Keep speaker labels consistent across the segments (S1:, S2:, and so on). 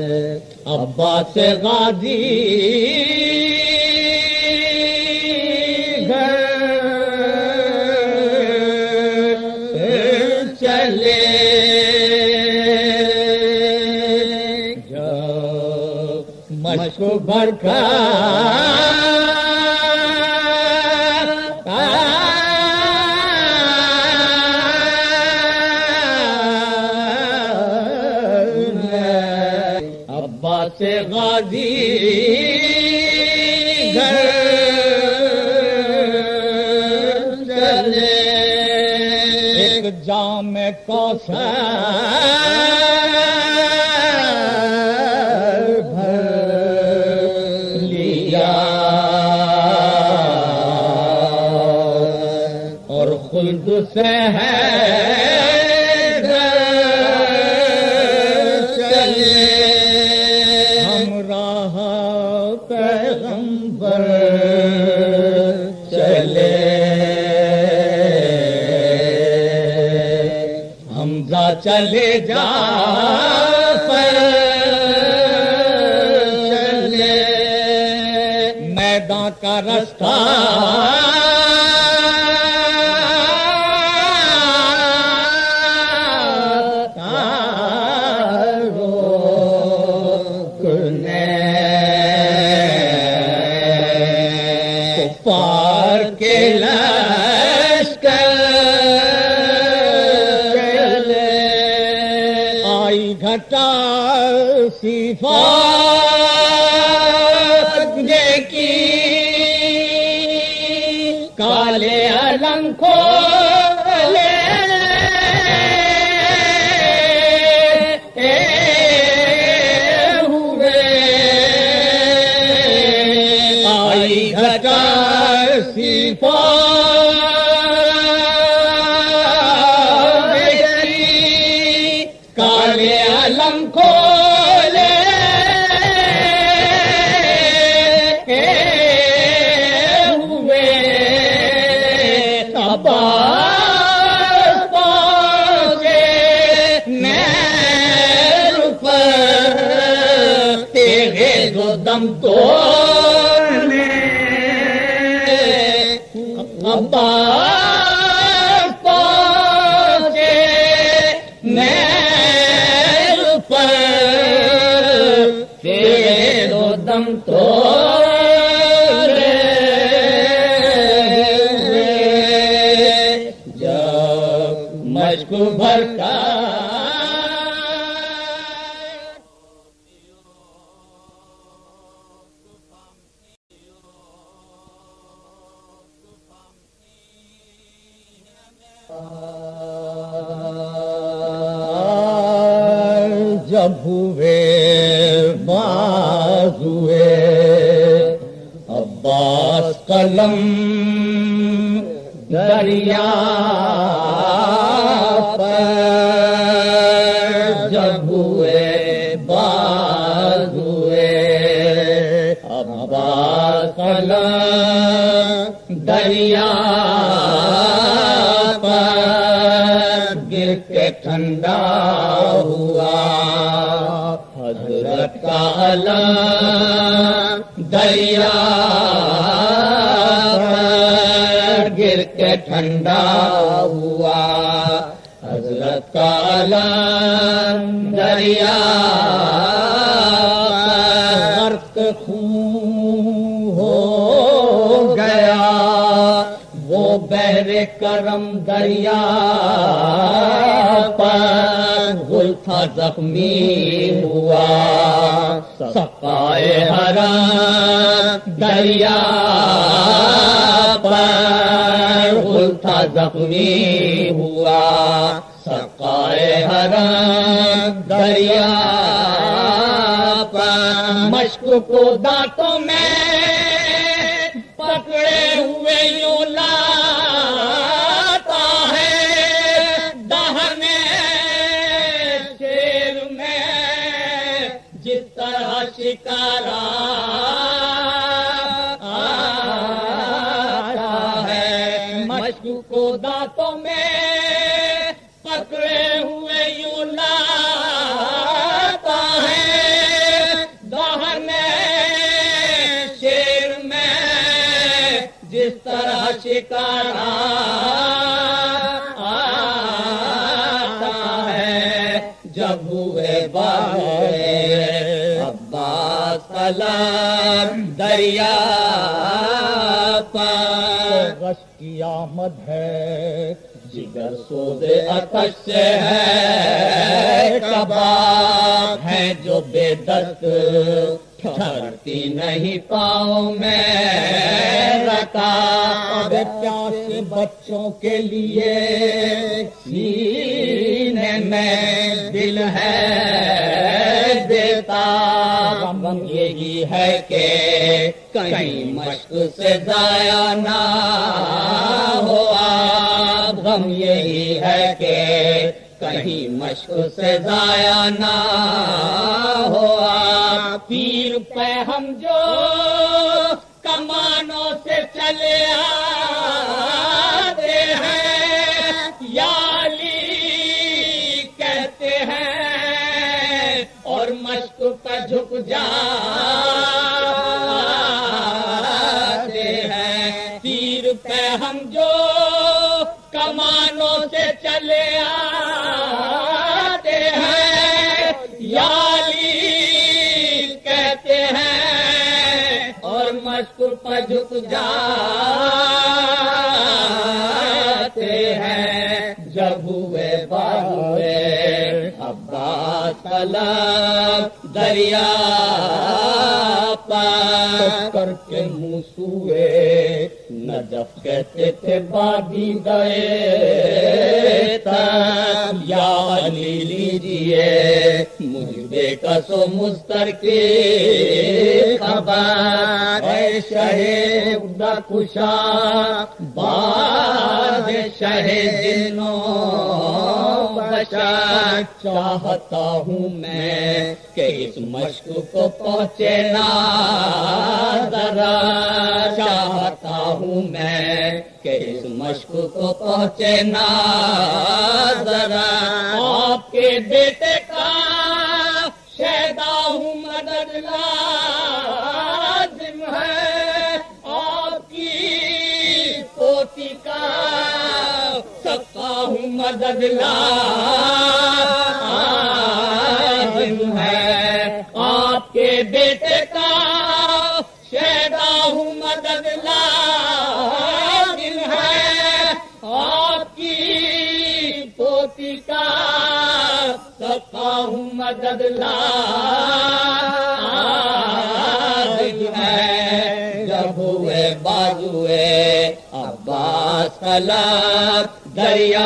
S1: عباس غازی گھر چلے مشک بھر عباس غازی گھر چلے ایک جام کوثر بھر لیا اور خلد سے ہے چلے جا پر چلے میدان کا رستہ روکنے کفار کے گھٹا صفات کی کالے علم کھولے ہوئے آئی گھٹا صفات کالے علم کھولے ہوئے عباس پہنچے نیر پر تیرے دو دم توڑنے عباس پہنچے نیر تیرے دو دم توڑے جب مشک بھر کا جب ہوئے باز ہوئے عباس قلم دریا پر جب ہوئے باز ہوئے عباس قلم دریا پر گر کے ٹھنڈا ہوا حضرت کا علم دریا گر کے ٹھنڈا ہوا حضرت کا علم دریا غرق خون ہو گیا وہ بحر کرم دریا پر گل تھا زخمی ہوا سقائے حرم دریا پر گل تھا زخمی ہوا سقائے حرم دریا پر مشک کو دانتوں میں پکڑے ہوئے یوں لاتا ہے دہنے شیر میں جس طرح شکارا آتا ہے مشک کو دانتوں میں پکڑے ہوئے یوں لاتا ہے शिकारा आता है। जब हुए बाहुए अब्बास कलाम दरिया पर,
S2: गश की आमद है
S1: जिगर सोज़े आतश से है, कबाब है जो बेदस्त ठहरती नहीं पाँव में रखा।
S2: अब प्यासे बच्चों के लिए
S1: सीने में दिल है देता। गम यही है कि कहीं मश्क से जाया ना हो आप। गम यही है कि कहीं मश्क से जाया ना हो आप। पीर पे हम जो कमानों से चले आते हैं, याली कहते हैं और मश्क पर झुक जाते हैं। पीर पे हम जो कमानों से चले आते हैं, याली कहते हैं और मश्क पर झुक जाते हैं। जब हुए बाहुए अब्बास कलाम दरिया पर,
S2: करके मुसूए
S1: नजफ कहते थे बादी गए तक। या अली लीजिए मुझ बेकसो मुस्तर की खबर। ऐ शहे उदा खुशा बाद शहे जिन्नो बशर। चाहता हूँ मैं कि इस मश्क को पहुँचे ना जरा। चाहता हूँ मैं कि इस मश्क को पहुँचे ना जरा। आपके बेटे का शहदा हूँ मदद लाजिम है। आपकी पोती का सबका हूँ मदद लाजिम है। आपके बेटे का शहदा हूँ मदद लाजिम है। आपकी पोती का सबका हूँ मदद लाजिम है। जब हुए बाजुए अब्बास कलाम दरिया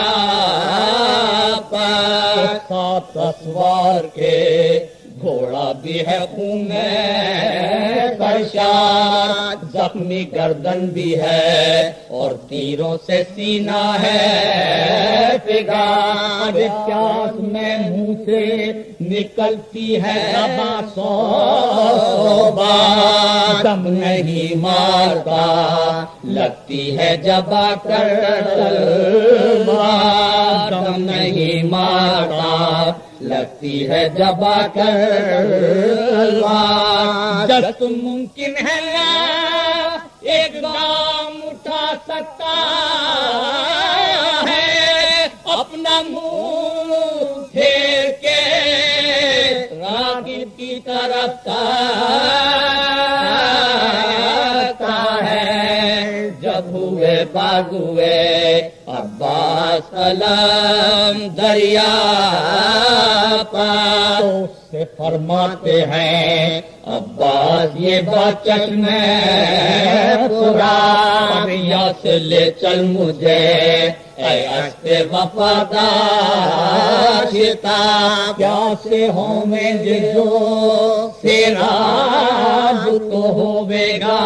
S1: पर,
S2: साथ
S1: सवार के घोड़ा भी है खून में सरशार। जख्मी गर्दन भी है और तीरों से सीना है पिघार।
S2: प्यास में मुंह से
S1: निकलती है दबा सौ बार। दम नहीं मारता लगती है जबा कर तलवार। दम नहीं मारता लगती है जबा कर तलवार। जस्ट मुमकिन है एक गाम उठा सकता है अपना मुंह फेर के रागिब की तरफ ताकता है। जब हुए बाजुए अब्बास कलाम दरिया पर,
S2: से फरमाते हैं
S1: अब्बास ये बात चश्मे पूरा। या से ले चल मुझे ऐ अस्ते वफादार शिताब।
S2: प्यासे होंगे जो
S1: सिराज तो होवेगा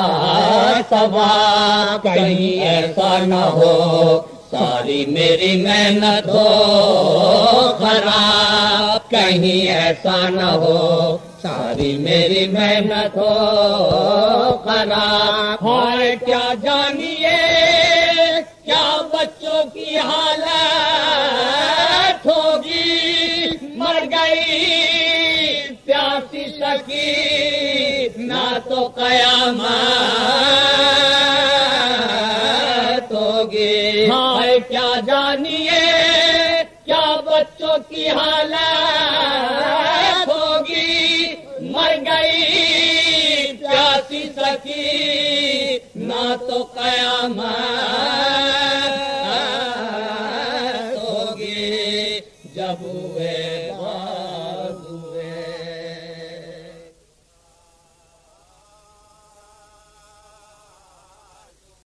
S1: सवाब। कहीं ऐसा न हो सारी मेरी मेहनत हो खराब। कहीं ऐसा न हो सारी मेरी मेहनत हो खराब। हाय क्या जानिए क्या बच्चों की हालत होगी। मर गई प्यासी सकी ना तो कयामत بچوں کی حالت ہوگی مر گئی پیاسی سکی نہ تو قیامت